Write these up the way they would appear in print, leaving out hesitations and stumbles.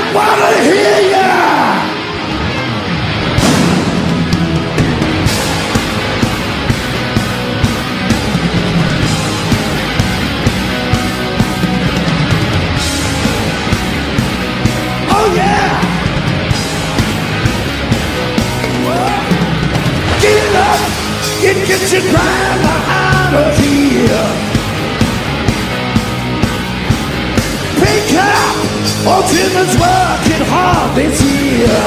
wanna hear ya. Oh yeah. Get up, get your grandma out of here. Pick up, old Tim's working hard this year.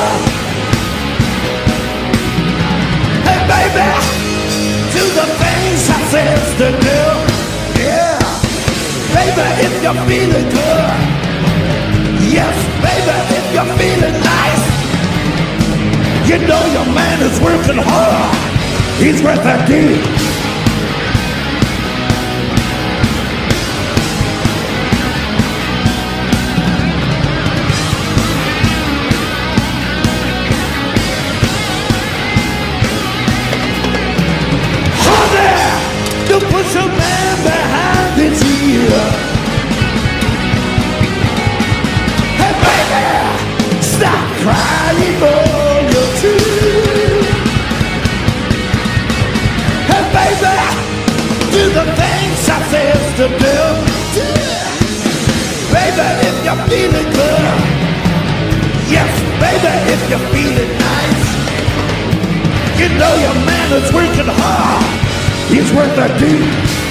Hey baby, do the things I says to do. Yeah, baby, if you're feeling good. Yes, baby, if you're feeling nice. You know your man is working hard. He's worth that deal. Put your man behind the ear. Hey baby, stop crying for your tears. Hey baby, do the things I says to do. Baby, if you're feeling good. Yes, baby, if you're feeling nice. You know your man is working hard. He's worth that deal.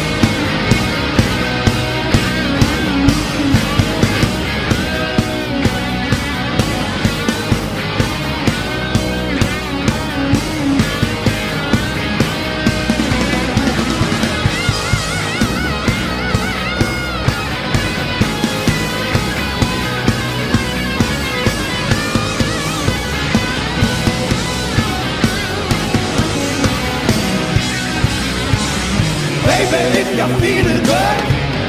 Baby, if you're feeling good.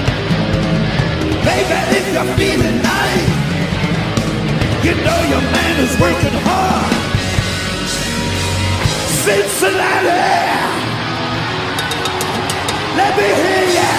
Baby, if you're feeling nice. You know your man is working hard. Cincinnati, let me hear ya.